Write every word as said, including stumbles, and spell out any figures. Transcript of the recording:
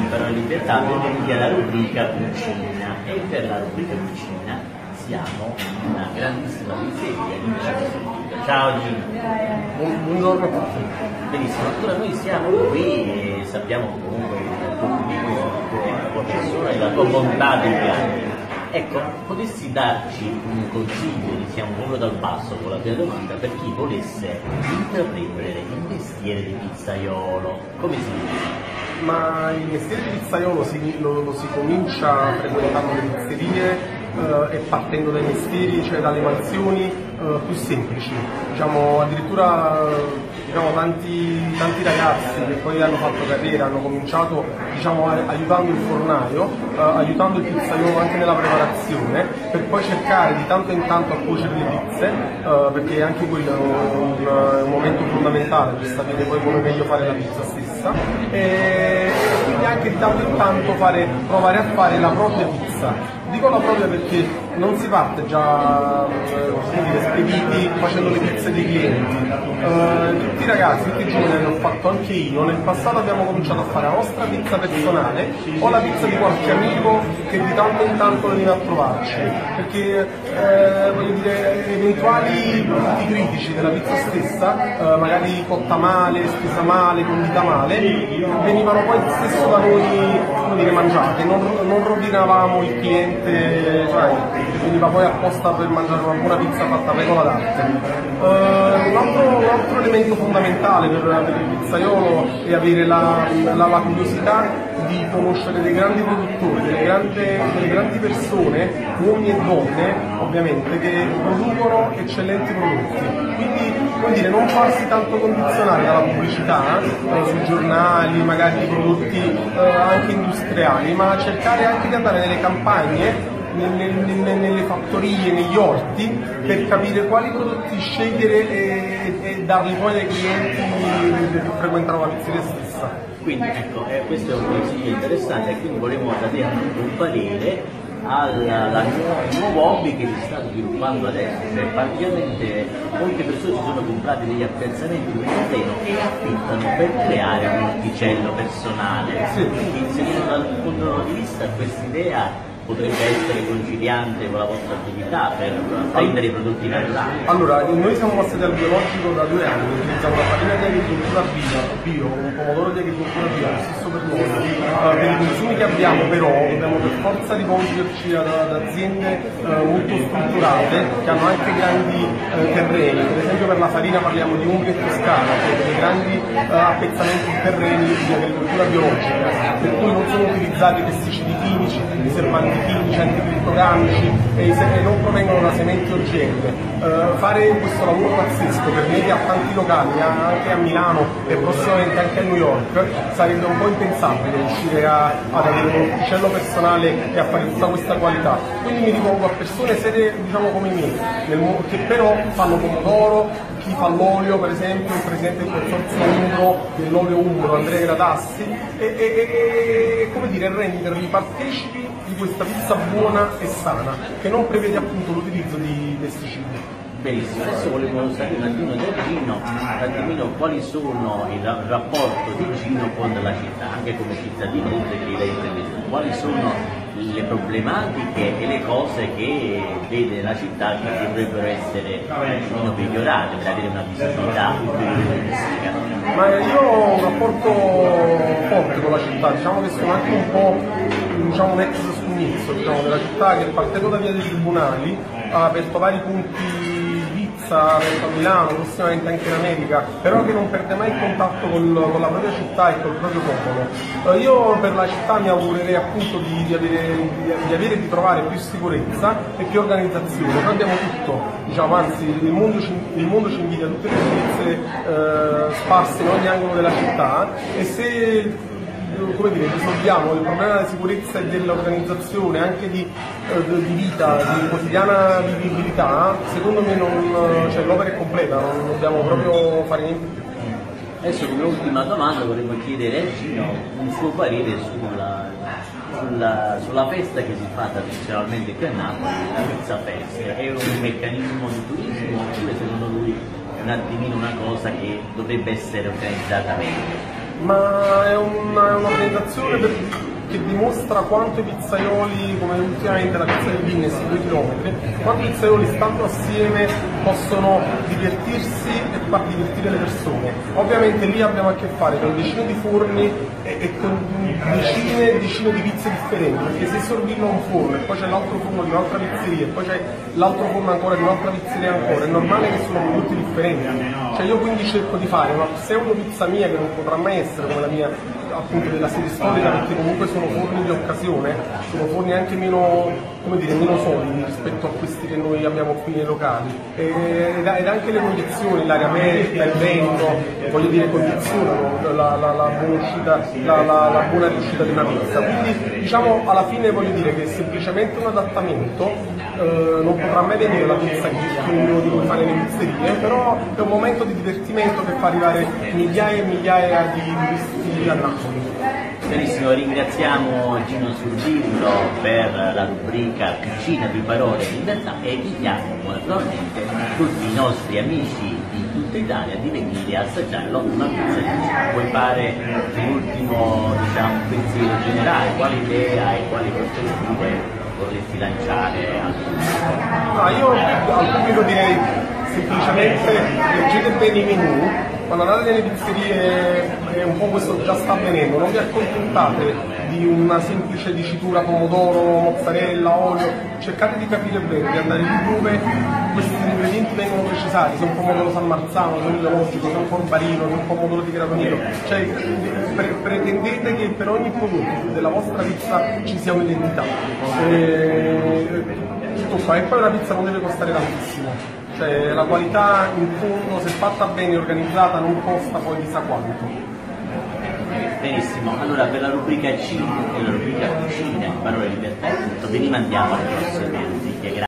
Libero e Libertà benvenuti alla rubrica Cucina, e per la rubrica Cucina siamo in una grandissima pizzeria di Vicenza. Ciao Gino. Buongiorno a tutti. Benissimo, allora noi siamo qui e sappiamo comunque il tuo curriculum, la tua persona e la tua bontà degli anni. Ecco, potessi darci un consiglio, diciamo proprio dal basso con la prima domanda, per chi volesse intraprendere il mestiere di pizzaiolo, come si dice? Ma il mestiere di pizzaiolo si, lo, lo si comincia frequentando le pizzerie eh, e partendo dai mestieri, cioè dalle mansioni eh, più semplici. Diciamo, addirittura diciamo, tanti, tanti ragazzi che poi hanno fatto carriera hanno cominciato diciamo, aiutando il fornaio, eh, aiutando il pizzaiolo anche nella preparazione, per poi cercare di tanto in tanto a cuocere le pizze, eh, perché anche quello è un, un momento fondamentale per sapere poi come meglio fare la pizza stessa. E quindi anche di tanto in tanto fare, provare a fare la propria pizza. Dico la propria perché non si parte già eh, spediti facendo le pizze dei clienti. Eh, tutti i ragazzi, tutti i giovani l'ho fatto anche io, nel passato abbiamo cominciato a fare la nostra pizza personale o la pizza di qualche amico che di tanto in tanto veniva a trovarci, perché eh, voglio dire, eventuali punti critici della pizza stessa, eh, magari cotta male, stesa male, condita male, venivano poi stesso da noi come dire, mangiate, non, non rovinavamo il cliente, cioè, veniva poi apposta per mangiare una buona pizza fatta a regola d'arte. Uh, un, altro, un altro elemento fondamentale per, per il pizzaiolo è avere la, la, la curiosità di conoscere dei grandi produttori, delle, grande, delle grandi persone, uomini e donne ovviamente, che producono eccellenti prodotti. Quindi vuol dire non farsi tanto condizionare dalla pubblicità eh, sui giornali, magari di prodotti eh, anche industriali, ma cercare anche di andare nelle campagne, nelle, nelle, nelle fattorie, negli orti, per capire quali prodotti scegliere e, e darli poi ai clienti che frequentano la pizzeria stessa. Quindi ecco, eh, questo è un consiglio interessante, e quindi volevo da te anche un parere al nuovo hobby che si sta sviluppando adesso, cioè praticamente molte persone si sono comprate degli appezzamenti di terreno e affittano per creare un orticello personale. Sì. Quindi secondo dal punto di vista questa idea potrebbe essere conciliante con la vostra attività per prendere i prodotti naturali? Allora, noi siamo passati al biologico da due anni, utilizziamo una farina di agricoltura bio, bio un pomodoro di agricoltura bio, lo stesso per noi. Uh, per i consumi che abbiamo però dobbiamo per forza rivolgerci ad, ad aziende uh, molto strutturate che hanno anche grandi uh, terreni. Per esempio per la farina parliamo di Umbria e Toscana, cioè dei grandi uh, appezzamenti di terreni di agricoltura biologica, per cui non sono utilizzati pesticidi chimici, riservanti chimici, anticrittogamici e, e non provengono da sementi O G M. Uh, fare questo lavoro pazzesco per media a tanti locali, anche a Milano e prossimamente anche a New York, sarebbe un po' impensabile riuscire a, ad avere un orticello personale e a fare tutta questa qualità. Quindi mi rivolgo a persone serie, diciamo come me, nel, che però fanno pomodoro, chi fa l'olio per esempio, il presidente del consorzio Umbro, dell'olio Umbro, Andrea Gradassi, e, e, e, e come dire, renderli partecipi di questa pizza buona e sana, che non prevede appunto l'utilizzo di pesticidi. Benissimo, adesso volevo sapere un attimo da Gino, un attimino quali sono il rapporto di Gino con la città, anche come cittadino, oltre che da imprenditore, quali sono le problematiche e le cose che vede nella città che dovrebbero essere un po' migliorate per avere una visibilità turistica. Ma io ho un rapporto forte con la città, diciamo che sono anche un po' diciamo, un ex scugnizzo diciamo, della città, che partendo da via dei Tribunali ha aperto vari punti pizza, a Milano, prossimamente anche in America, però che non perde mai il contatto col, con la propria città e col proprio popolo. Eh, io per la città mi augurerei appunto di, di, avere, di, di avere e di trovare più sicurezza e più organizzazione. Noi abbiamo tutto, diciamo, anzi il mondo ci, il mondo ci invidia tutte le sicurezze eh, sparse in ogni angolo della città, e se come dire, risolviamo il problema della sicurezza e dell'organizzazione, anche di, eh, di vita, di quotidiana vivibilità, secondo me non, cioè, l'opera è completa, non dobbiamo proprio fare niente più. Adesso come ultima domanda vorremmo chiedere a Gino un suo parere sulla, sulla, sulla festa che si fa tradizionalmente qui a Napoli, la Pizza Fest. È un meccanismo di turismo oppure secondo lui è un attimino una cosa che dovrebbe essere organizzata meglio? Ma è, un, è un'organizzazione un'organizzazione per, che dimostra quanto i pizzaioli, come ultimamente la pizza del Guinness, due chilometri, quanto i pizzaioli stando assieme possono divertirsi e far divertire le persone. Ovviamente lì abbiamo a che fare con decine di forni e, e con decine e decine di pizze differenti, perché se Sorbillo ha un forno e poi c'è l'altro forno di un'altra pizzeria e poi c'è l'altro forno ancora di un'altra pizzeria ancora, è normale che sono prodotti differenti. Cioè io quindi cerco di fare una pseudo pizza mia che non potrà mai essere come la mia appunto della sede storica, perché comunque sono forni di occasione, sono forni anche meno, come dire, meno solidi rispetto a questi che noi abbiamo qui nei locali, ed anche le condizioni, l'aria aperta, il vento, voglio dire, condizionano la, la, la, buona uscita, la, la, la buona riuscita di una pizza. Quindi diciamo alla fine voglio dire che è semplicemente un adattamento, eh, non potrà mai venire la pizza che ognuno di voi fa nelle pizzerie, però è un momento di divertimento che fa arrivare migliaia e migliaia di turisti a Napoli. Benissimo, ringraziamo Gino Sorbillo per la rubrica Cucina di Parole e Libertà e invitiamo naturalmente tutti i nostri amici di tutta Italia di venire a assaggiare l'ottima pizza di Gino. Puoi fare l'ultimo, diciamo, pensiero generale, quali idee hai, quali prospettive vorresti lanciare al pubblico? Ah, io al pubblico direi semplicemente leggete bene i menù. Quando andate nelle pizzerie, e un po' questo già sta avvenendo, non vi accontentate di una semplice dicitura pomodoro, mozzarella, olio, cercate di capire bene, di andare lì dove questi ingredienti vengono precisati, se è un pomodoro San Marzano, se è un biologico, se è un porbarino, se è un pomodoro di grado nero, cioè pre- pretendete che per ogni prodotto della vostra pizza ci sia un'identità. E, tutto qua, e poi la pizza non deve costare tantissimo. Cioè, la qualità in fondo, se fatta bene e organizzata, non costa poi chissà quanto. Benissimo, allora per la rubrica C e la rubrica Cucina, Parole e Libertà, ve ne mandiamo alle prossime.